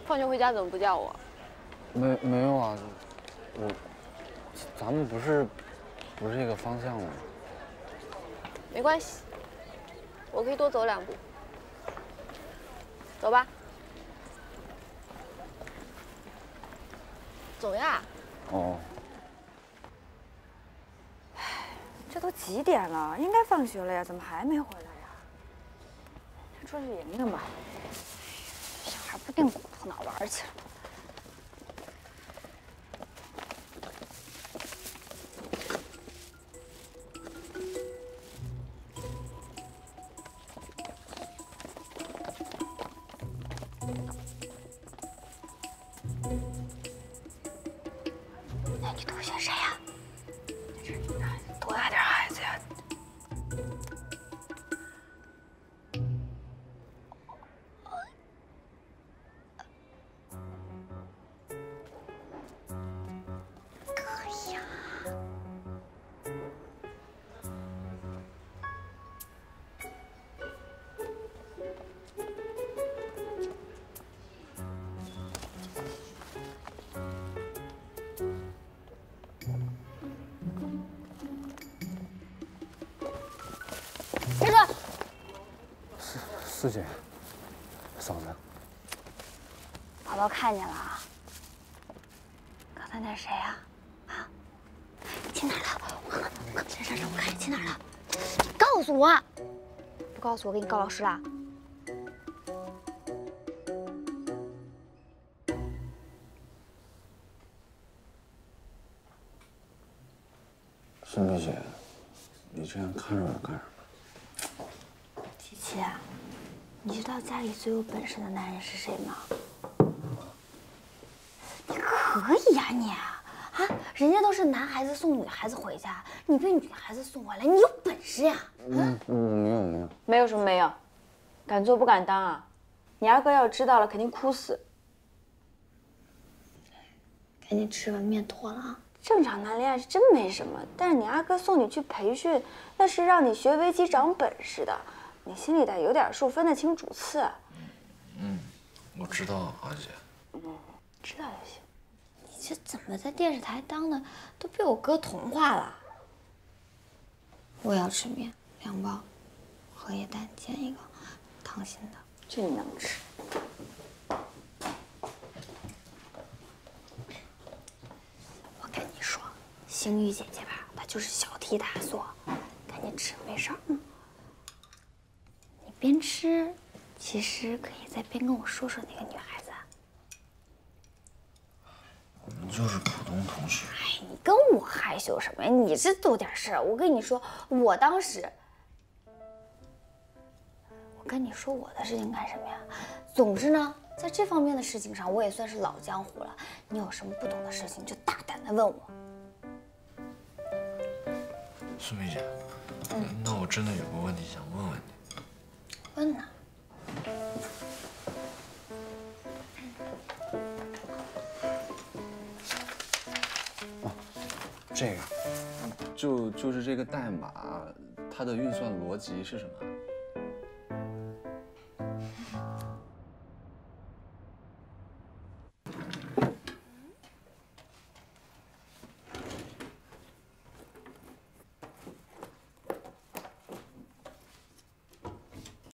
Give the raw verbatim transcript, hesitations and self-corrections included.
放学回家怎么不叫我？ 没没有啊，我，咱们不是不是一个方向吗？ 没关系，我可以多走两步。走吧。走呀。 哦。 唉，这都几点了？应该放学了呀，怎么还没回来呀？出去迎迎吧。小孩不定鼓捣哪玩去了。 那女同学谁呀？多大点孩子呀？可以呀。这个， 四四姐，嫂子， 宝宝看见了啊？刚才那是谁呀？啊？去哪儿了？我看看，这这这，我看去哪儿了？告诉我！不告诉我，给你告老师啦！ 心梅姐，你这样看着我干什么？ 琪琪，你知道家里最有本事的男人是谁吗？你可以呀、啊，你啊，人家都是男孩子送女孩子回家，你被女孩子送回来，你有本事呀！ 嗯，我没有没有， 没有什么没有，敢做不敢当啊！你二哥要知道了，肯定哭死。赶紧吃吧，面坨了啊！正常谈恋爱是真没什么，但是你阿哥送你去培训，那是让你学围棋长本事的。 你心里得有点数，分得清主次。 嗯，我知道，阿姐。 嗯，知道就行。你这怎么在电视台当的，都被我哥同化了？我要吃面，两包，荷叶蛋煎一个，溏心的，就你能吃。我跟你说，星宇姐姐吧，她就是小题大做，赶紧吃，没事儿。嗯。 边吃，其实可以再边跟我说说那个女孩子。 我们就是普通同学。 哎，你跟我害羞什么呀？你这都有点事儿。我跟你说，我当时，我跟你说我的事情干什么呀？总之呢，在这方面的事情上，我也算是老江湖了。你有什么不懂的事情，就大胆的问我。 苏梅姐，嗯，那我真的有个问题想问问你。 问呢？ 哦，这个，就就是这个代码，它的运算逻辑是什么？